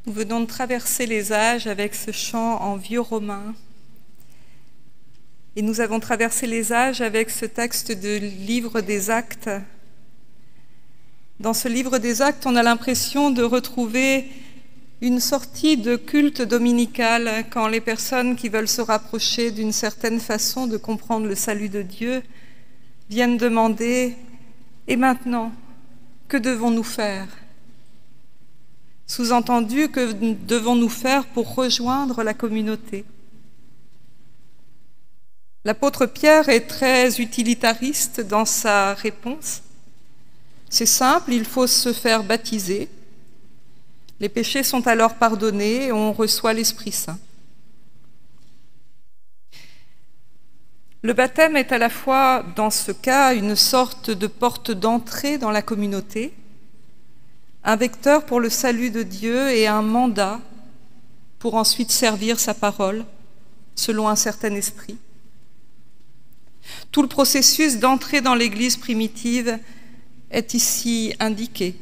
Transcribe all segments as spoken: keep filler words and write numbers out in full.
Nous venons de traverser les âges avec ce chant en vieux romain. Et nous avons traversé les âges avec ce texte de livre des Actes. Dans ce livre des Actes, on a l'impression de retrouver une sortie de culte dominical quand les personnes qui veulent se rapprocher d'une certaine façon de comprendre le salut de Dieu viennent demander « Et maintenant, que devons-nous faire ?» Sous-entendu, que devons-nous faire pour rejoindre la communauté? L'apôtre Pierre est très utilitariste dans sa réponse. C'est simple, il faut se faire baptiser. Les péchés sont alors pardonnés et on reçoit l'Esprit Saint. Le baptême est à la fois, dans ce cas, une sorte de porte d'entrée dans la communauté, un vecteur pour le salut de Dieu et un mandat pour ensuite servir sa parole selon un certain esprit. Tout le processus d'entrée dans l'Église primitive est ici indiqué.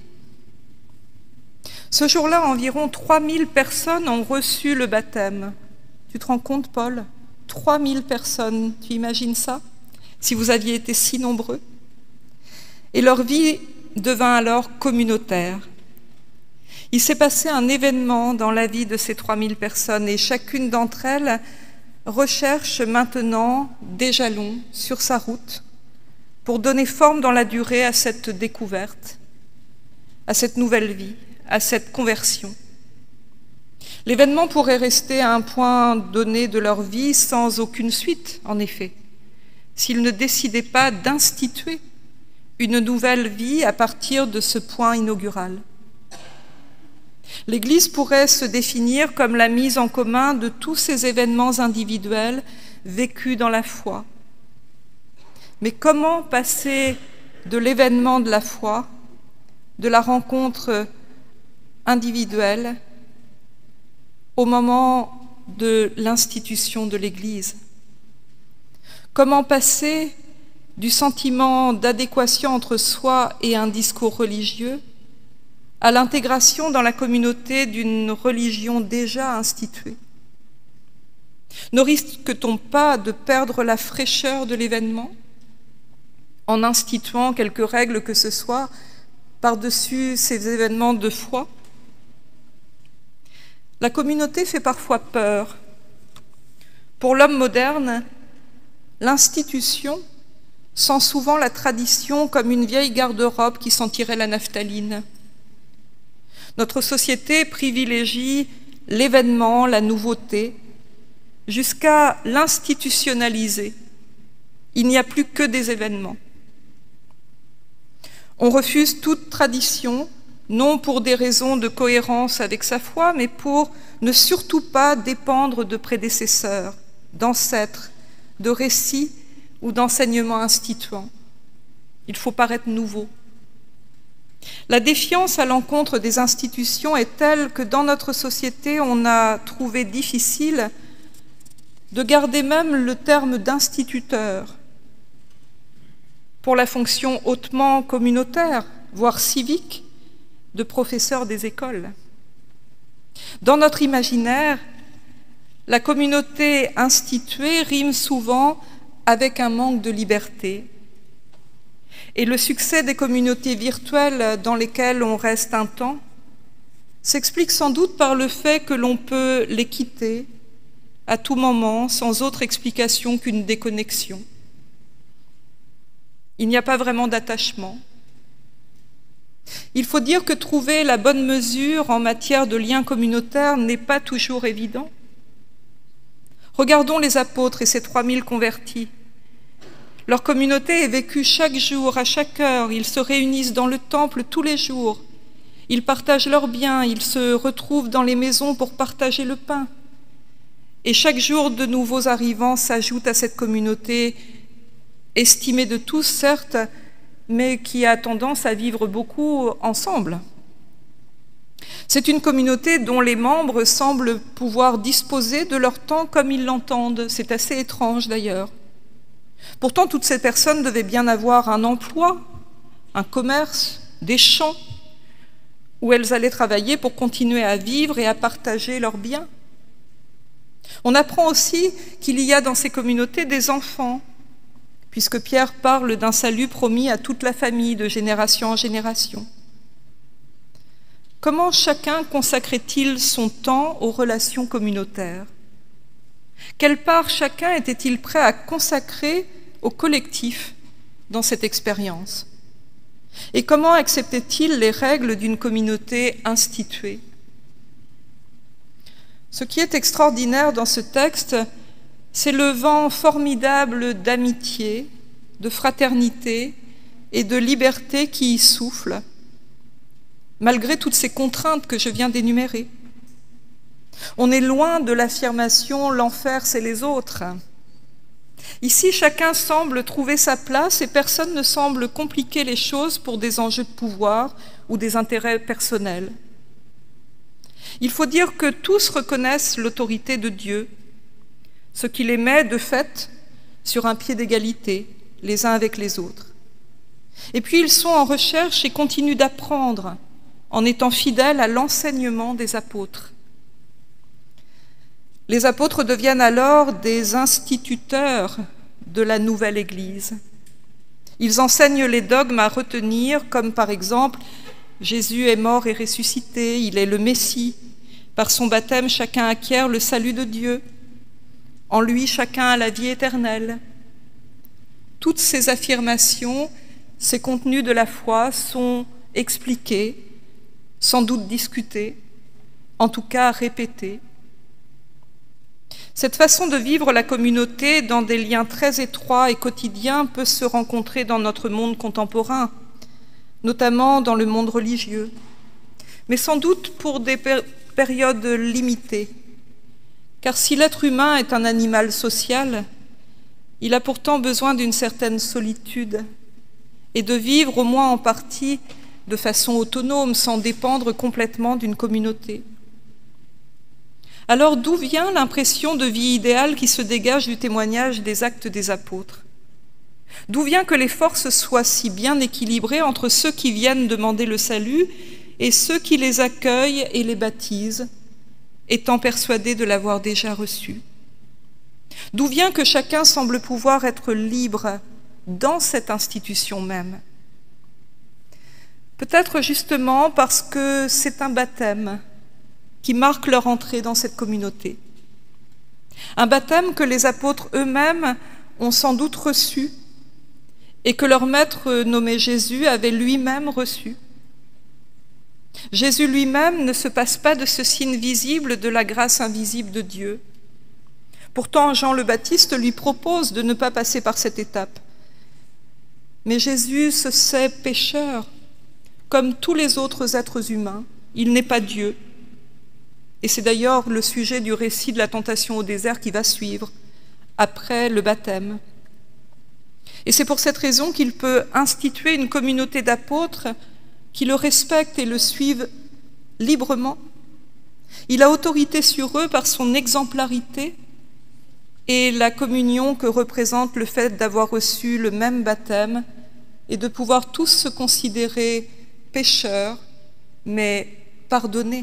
Ce jour-là, environ trois mille personnes ont reçu le baptême. Tu te rends compte, Paul? trois mille personnes, tu imagines ça? Si vous aviez été si nombreux. Et leur vie devint alors communautaire. Il s'est passé un événement dans la vie de ces trois mille personnes et chacune d'entre elles recherche maintenant des jalons sur sa route pour donner forme dans la durée à cette découverte, à cette nouvelle vie, à cette conversion. L'événement pourrait rester à un point donné de leur vie sans aucune suite, en effet, s'ils ne décidaient pas d'instituer une nouvelle vie à partir de ce point inaugural. L'Église pourrait se définir comme la mise en commun de tous ces événements individuels vécus dans la foi. Mais comment passer de l'événement de la foi, de la rencontre individuelle, au moment de l'institution de l'Église? Comment passer du sentiment d'adéquation entre soi et un discours religieux à l'intégration dans la communauté d'une religion déjà instituée? Ne risque-t-on pas de perdre la fraîcheur de l'événement en instituant quelques règles que ce soit par-dessus ces événements de foi? La communauté fait parfois peur. Pour l'homme moderne, l'institution sent souvent la tradition comme une vieille garde-robe qui sentirait la naphtaline. Notre société privilégie l'événement, la nouveauté, jusqu'à l'institutionnaliser. Il n'y a plus que des événements. On refuse toute tradition, non pour des raisons de cohérence avec sa foi, mais pour ne surtout pas dépendre de prédécesseurs, d'ancêtres, de récits ou d'enseignements instituants. Il faut paraître nouveau. La défiance à l'encontre des institutions est telle que dans notre société, on a trouvé difficile de garder même le terme d'instituteur pour la fonction hautement communautaire, voire civique, de professeurs des écoles. Dans notre imaginaire, la communauté instituée rime souvent avec un manque de liberté. Et le succès des communautés virtuelles dans lesquelles on reste un temps s'explique sans doute par le fait que l'on peut les quitter à tout moment sans autre explication qu'une déconnexion. Il n'y a pas vraiment d'attachement. Il faut dire que trouver la bonne mesure en matière de liens communautaires n'est pas toujours évident. Regardons les apôtres et ces trois mille convertis. Leur communauté est vécue chaque jour, à chaque heure. Ils se réunissent dans le temple tous les jours. Ils partagent leurs biens, ils se retrouvent dans les maisons pour partager le pain. Et chaque jour, de nouveaux arrivants s'ajoutent à cette communauté, estimée de tous, certes, mais qui a tendance à vivre beaucoup ensemble. C'est une communauté dont les membres semblent pouvoir disposer de leur temps comme ils l'entendent. C'est assez étrange d'ailleurs. Pourtant, toutes ces personnes devaient bien avoir un emploi, un commerce, des champs, où elles allaient travailler pour continuer à vivre et à partager leurs biens. On apprend aussi qu'il y a dans ces communautés des enfants, puisque Pierre parle d'un salut promis à toute la famille de génération en génération. Comment chacun consacrait-il son temps aux relations communautaires? Quelle part chacun était-il prêt à consacrer au collectif dans cette expérience? Et comment acceptait-il les règles d'une communauté instituée? Ce qui est extraordinaire dans ce texte, c'est le vent formidable d'amitié, de fraternité et de liberté qui y souffle, malgré toutes ces contraintes que je viens d'énumérer. On est loin de l'affirmation « l'enfer, c'est les autres ». Ici, chacun semble trouver sa place et personne ne semble compliquer les choses pour des enjeux de pouvoir ou des intérêts personnels. Il faut dire que tous reconnaissent l'autorité de Dieu, ce qui les met de fait sur un pied d'égalité, les uns avec les autres. Et puis ils sont en recherche et continuent d'apprendre en étant fidèles à l'enseignement des apôtres. Les apôtres deviennent alors des instituteurs de la nouvelle Église. Ils enseignent les dogmes à retenir, comme par exemple « Jésus est mort et ressuscité, il est le Messie. Par son baptême, chacun acquiert le salut de Dieu. En lui, chacun a la vie éternelle. » Toutes ces affirmations, ces contenus de la foi sont expliqués, sans doute discutés, en tout cas répétés. Cette façon de vivre la communauté dans des liens très étroits et quotidiens peut se rencontrer dans notre monde contemporain, notamment dans le monde religieux, mais sans doute pour des péri- périodes limitées. Car si l'être humain est un animal social, il a pourtant besoin d'une certaine solitude et de vivre au moins en partie de façon autonome, sans dépendre complètement d'une communauté. Alors d'où vient l'impression de vie idéale qui se dégage du témoignage des actes des apôtres? D'où vient que les forces soient si bien équilibrées entre ceux qui viennent demander le salut et ceux qui les accueillent et les baptisent, étant persuadés de l'avoir déjà reçu? D'où vient que chacun semble pouvoir être libre dans cette institution même? Peut-être justement parce que c'est un baptême qui marque leur entrée dans cette communauté. Un baptême que les apôtres eux-mêmes ont sans doute reçu et que leur maître nommé Jésus avait lui-même reçu. Jésus lui-même ne se passe pas de ce signe visible de la grâce invisible de Dieu. Pourtant, Jean le Baptiste lui propose de ne pas passer par cette étape. Mais Jésus se sait pécheur, comme tous les autres êtres humains. Il n'est pas Dieu. Et c'est d'ailleurs le sujet du récit de la tentation au désert qui va suivre, après le baptême. Et c'est pour cette raison qu'il peut instituer une communauté d'apôtres qui le respectent et le suivent librement. Il a autorité sur eux par son exemplarité et la communion que représente le fait d'avoir reçu le même baptême et de pouvoir tous se considérer pécheurs, mais pardonnés.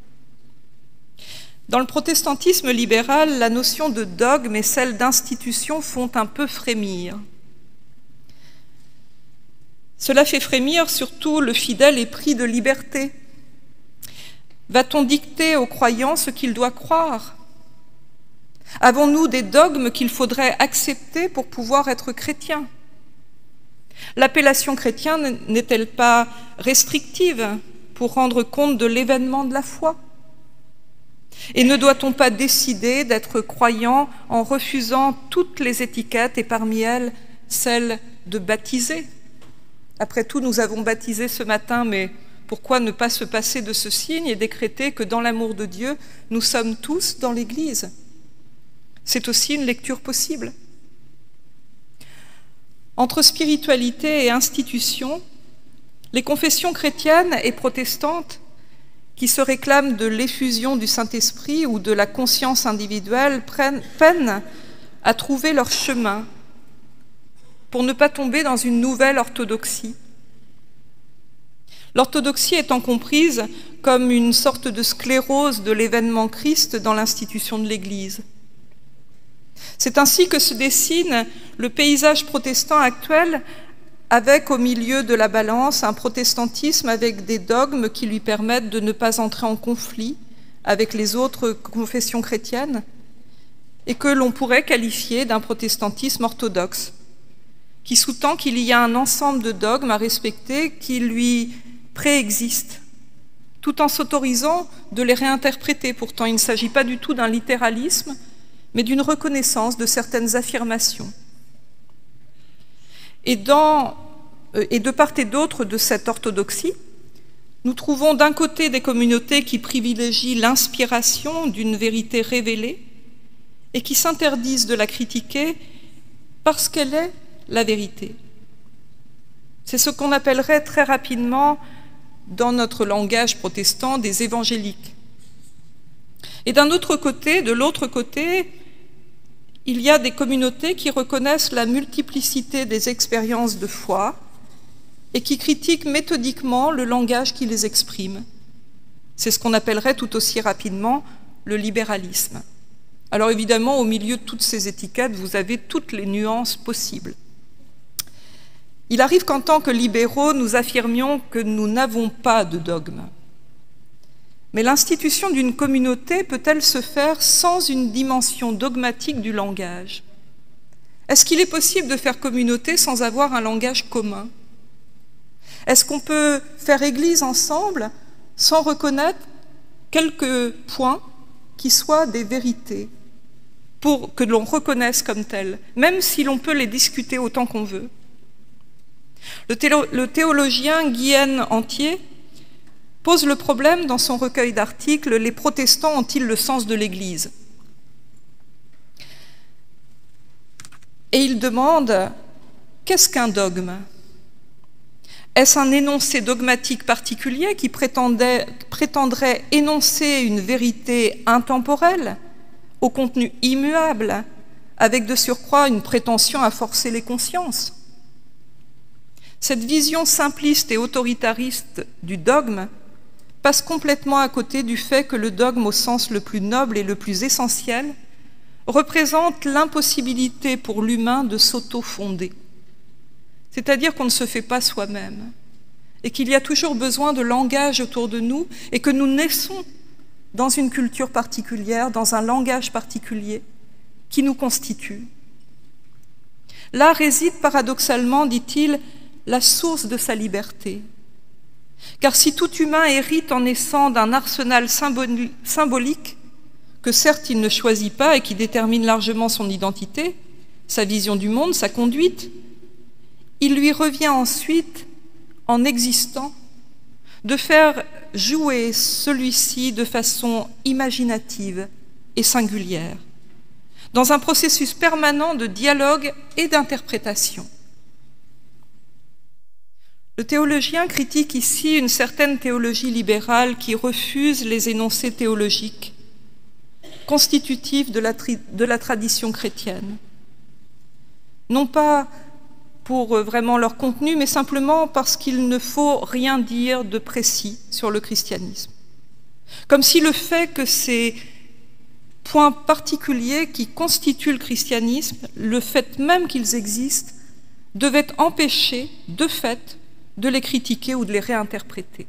Dans le protestantisme libéral, la notion de dogme et celle d'institution font un peu frémir. Cela fait frémir surtout le fidèle épris de liberté. Va-t-on dicter aux croyants ce qu'ils doivent croire? Avons-nous des dogmes qu'il faudrait accepter pour pouvoir être chrétiens? L'appellation chrétien n'est-elle pas restrictive pour rendre compte de l'événement de la foi? Et ne doit-on pas décider d'être croyant en refusant toutes les étiquettes et parmi elles celle de baptiser? Après tout, nous avons baptisé ce matin, mais pourquoi ne pas se passer de ce signe et décréter que dans l'amour de Dieu, nous sommes tous dans l'Église? C'est aussi une lecture possible. Entre spiritualité et institution, les confessions chrétiennes et protestantes qui se réclament de l'effusion du Saint-Esprit ou de la conscience individuelle prennent, peinent à trouver leur chemin pour ne pas tomber dans une nouvelle orthodoxie. l'orthodoxie étant comprise comme une sorte de sclérose de l'événement Christ dans l'institution de l'Église. C'est ainsi que se dessine le paysage protestant actuel, avec au milieu de la balance un protestantisme avec des dogmes qui lui permettent de ne pas entrer en conflit avec les autres confessions chrétiennes, et que l'on pourrait qualifier d'un protestantisme orthodoxe, qui sous-tend qu'il y a un ensemble de dogmes à respecter qui lui préexistent, tout en s'autorisant de les réinterpréter. Pourtant, il ne s'agit pas du tout d'un littéralisme, mais d'une reconnaissance de certaines affirmations. Et, dans, et de part et d'autre de cette orthodoxie, nous trouvons d'un côté des communautés qui privilégient l'inspiration d'une vérité révélée et qui s'interdisent de la critiquer parce qu'elle est la vérité. C'est ce qu'on appellerait très rapidement, dans notre langage protestant, des évangéliques. Et d'un autre côté, de l'autre côté, il y a des communautés qui reconnaissent la multiplicité des expériences de foi et qui critiquent méthodiquement le langage qui les exprime. C'est ce qu'on appellerait tout aussi rapidement le libéralisme. Alors évidemment, au milieu de toutes ces étiquettes, vous avez toutes les nuances possibles. Il arrive qu'en tant que libéraux, nous affirmions que nous n'avons pas de dogme. Mais l'institution d'une communauté peut-elle se faire sans une dimension dogmatique du langage? Est-ce qu'il est possible de faire communauté sans avoir un langage commun? Est-ce qu'on peut faire église ensemble sans reconnaître quelques points qui soient des vérités, pour que l'on reconnaisse comme telles, même si l'on peut les discuter autant qu'on veut? Le, thélo le théologien Guyenne Antier pose le problème dans son recueil d'articles « Les protestants ont-ils le sens de l'Église ?» Et il demande « Qu'est-ce qu'un dogme ? Est-ce un énoncé dogmatique particulier qui prétendrait énoncer une vérité intemporelle, au contenu immuable, avec de surcroît une prétention à forcer les consciences ? Cette vision simpliste et autoritariste du dogme passe complètement à côté du fait que le dogme, au sens le plus noble et le plus essentiel, représente l'impossibilité pour l'humain de s'auto-fonder. C'est-à-dire qu'on ne se fait pas soi-même, et qu'il y a toujours besoin de langage autour de nous, et que nous naissons dans une culture particulière, dans un langage particulier, qui nous constitue. Là réside paradoxalement, dit-il, la source de sa liberté. Car si tout humain hérite en naissant d'un arsenal symbolique, que certes il ne choisit pas et qui détermine largement son identité, sa vision du monde, sa conduite, il lui revient ensuite, en existant, de faire jouer celui-ci de façon imaginative et singulière, dans un processus permanent de dialogue et d'interprétation. Le théologien critique ici une certaine théologie libérale qui refuse les énoncés théologiques constitutifs de la, de la tradition chrétienne. Non pas pour vraiment leur contenu, mais simplement parce qu'il ne faut rien dire de précis sur le christianisme. Comme si le fait que ces points particuliers qui constituent le christianisme, le fait même qu'ils existent, devait empêcher, de fait, de les critiquer ou de les réinterpréter.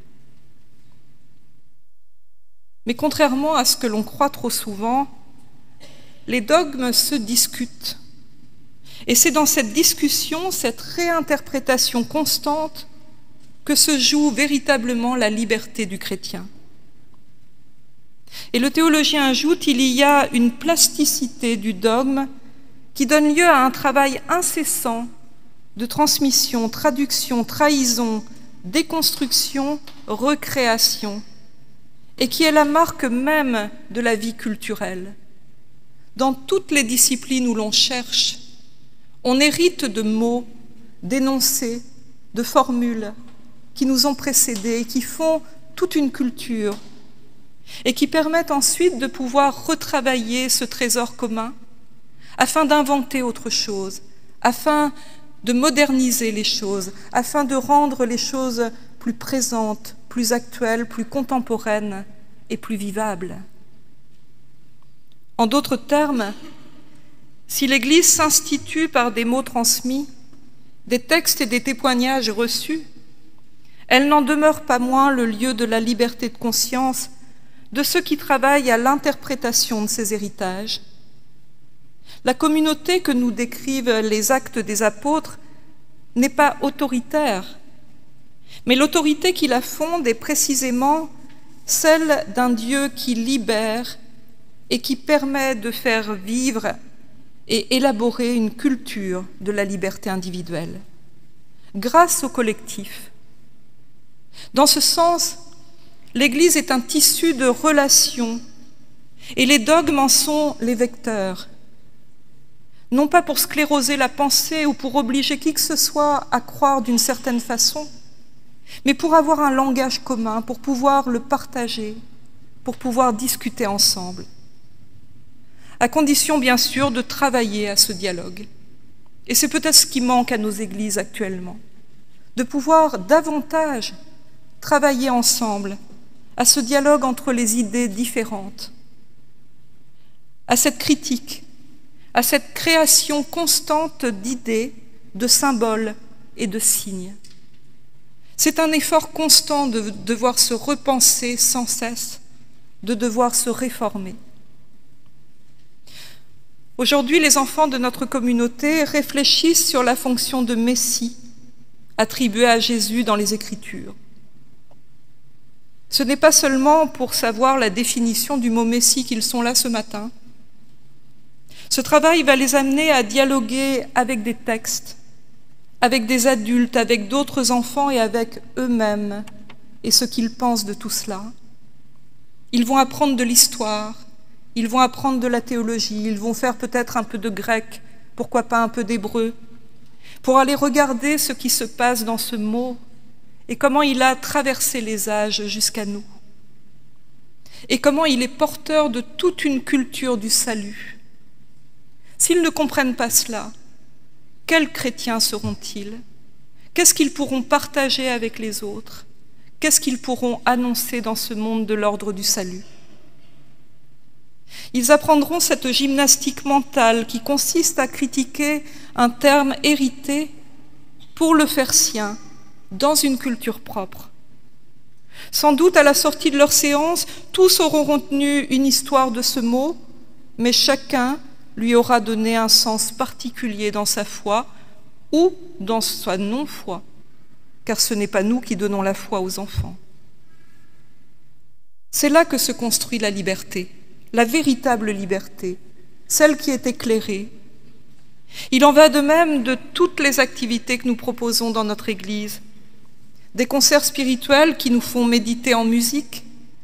Mais contrairement à ce que l'on croit trop souvent, les dogmes se discutent. Et c'est dans cette discussion, cette réinterprétation constante, que se joue véritablement la liberté du chrétien. Et le théologien ajoute, il y a une plasticité du dogme qui donne lieu à un travail incessant de transmission, traduction, trahison, déconstruction, recréation, et qui est la marque même de la vie culturelle. Dans toutes les disciplines où l'on cherche, on hérite de mots, d'énoncés, de formules qui nous ont précédés, qui font toute une culture et qui permettent ensuite de pouvoir retravailler ce trésor commun afin d'inventer autre chose, afin de moderniser les choses, afin de rendre les choses plus présente, plus actuelle, plus contemporaine et plus vivable. En d'autres termes, si l'Église s'institue par des mots transmis, des textes et des témoignages reçus, elle n'en demeure pas moins le lieu de la liberté de conscience de ceux qui travaillent à l'interprétation de ces héritages. La communauté que nous décrivent les Actes des Apôtres n'est pas autoritaire, mais l'autorité qui la fonde est précisément celle d'un Dieu qui libère et qui permet de faire vivre et élaborer une culture de la liberté individuelle, grâce au collectif. Dans ce sens, l'Église est un tissu de relations et les dogmes en sont les vecteurs, non pas pour scléroser la pensée ou pour obliger qui que ce soit à croire d'une certaine façon, mais pour avoir un langage commun, pour pouvoir le partager, pour pouvoir discuter ensemble, à condition bien sûr de travailler à ce dialogue. Et c'est peut-être ce qui manque à nos églises actuellement, de pouvoir davantage travailler ensemble à ce dialogue entre les idées différentes, à cette critique, à cette création constante d'idées, de symboles et de signes. C'est un effort constant de devoir se repenser sans cesse, de devoir se réformer. Aujourd'hui, les enfants de notre communauté réfléchissent sur la fonction de Messie attribuée à Jésus dans les Écritures. Ce n'est pas seulement pour savoir la définition du mot Messie qu'ils sont là ce matin. Ce travail va les amener à dialoguer avec des textes, avec des adultes, avec d'autres enfants et avec eux-mêmes et ce qu'ils pensent de tout cela. Ils vont apprendre de l'histoire, ils vont apprendre de la théologie, ils vont faire peut-être un peu de grec, pourquoi pas un peu d'hébreu, pour aller regarder ce qui se passe dans ce mot et comment il a traversé les âges jusqu'à nous, et comment il est porteur de toute une culture du salut. S'ils ne comprennent pas cela, quels chrétiens seront-ils? Qu'est-ce qu'ils pourront partager avec les autres? Qu'est-ce qu'ils pourront annoncer dans ce monde de l'ordre du salut? Ils apprendront cette gymnastique mentale qui consiste à critiquer un terme hérité pour le faire sien, dans une culture propre. Sans doute, à la sortie de leur séance, tous auront retenu une histoire de ce mot, mais chacun lui aura donné un sens particulier dans sa foi ou dans sa non-foi, car ce n'est pas nous qui donnons la foi aux enfants. C'est là que se construit la liberté, la véritable liberté, celle qui est éclairée. Il en va de même de toutes les activités que nous proposons dans notre Église, des concerts spirituels qui nous font méditer en musique,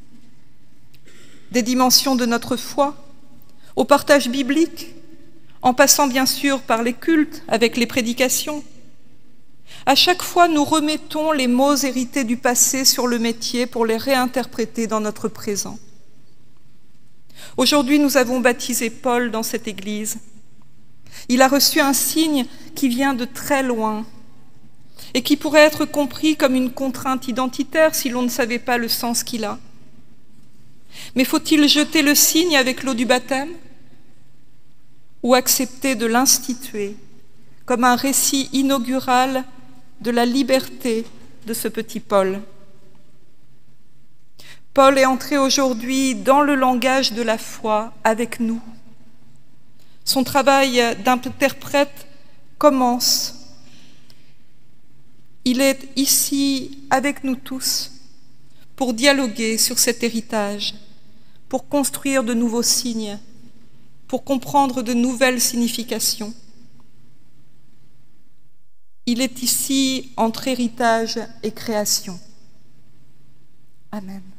des dimensions de notre foi, au partage biblique, en passant bien sûr par les cultes avec les prédications. À chaque fois, nous remettons les mots hérités du passé sur le métier pour les réinterpréter dans notre présent. Aujourd'hui, nous avons baptisé Paul dans cette église. Il a reçu un signe qui vient de très loin et qui pourrait être compris comme une contrainte identitaire si l'on ne savait pas le sens qu'il a. Mais faut-il jeter le signe avec l'eau du baptême ou accepter de l'instituer comme un récit inaugural de la liberté de ce petit Paul? Paul est entré aujourd'hui dans le langage de la foi avec nous. Son travail d'interprète commence. Il est ici avec nous tous pour dialoguer sur cet héritage, pour construire de nouveaux signes, pour comprendre de nouvelles significations. Il est ici entre héritage et création. Amen.